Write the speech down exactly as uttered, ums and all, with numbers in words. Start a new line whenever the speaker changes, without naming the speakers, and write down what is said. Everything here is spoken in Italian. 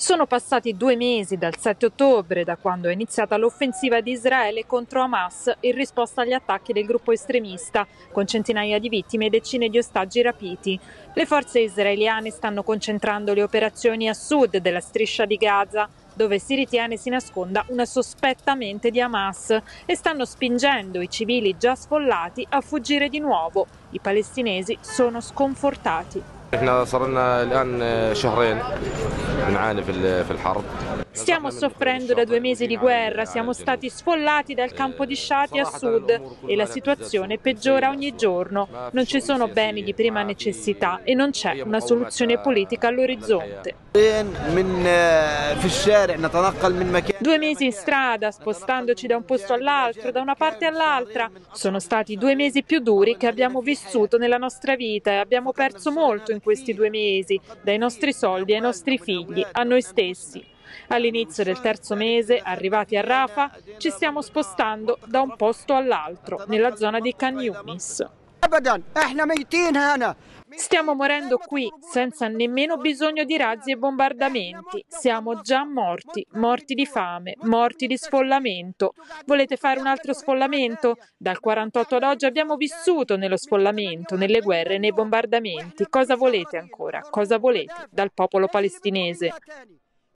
Sono passati due mesi dal sette ottobre, da quando è iniziata l'offensiva di Israele contro Hamas in risposta agli attacchi del gruppo estremista, con centinaia di vittime e decine di ostaggi rapiti. Le forze israeliane stanno concentrando le operazioni a sud della striscia di Gaza, dove si ritiene si nasconda una sospetta mente di Hamas, e stanno spingendo i civili già sfollati a fuggire di nuovo. I palestinesi sono sconfortati.
احنا صار لنا الان شهرين بنعاني في في الحرب.
Stiamo soffrendo da due mesi di guerra, siamo stati sfollati dal campo di Shati a sud e la situazione peggiora ogni giorno. Non ci sono beni di prima necessità e non c'è una soluzione politica all'orizzonte. Due mesi in strada, spostandoci da un posto all'altro, da una parte all'altra. Sono stati due mesi più duri che abbiamo vissuto nella nostra vita e abbiamo perso molto in questi due mesi, dai nostri soldi ai nostri figli, a noi stessi. All'inizio del terzo mese, arrivati a Rafah, ci stiamo spostando da un posto all'altro, nella zona di Khan Yunis. Stiamo morendo qui, senza nemmeno bisogno di razzi e bombardamenti. Siamo già morti, morti di fame, morti di sfollamento. Volete fare un altro sfollamento? Dal quarantotto ad oggi abbiamo vissuto nello sfollamento, nelle guerre, nei bombardamenti. Cosa volete ancora? Cosa volete dal popolo palestinese?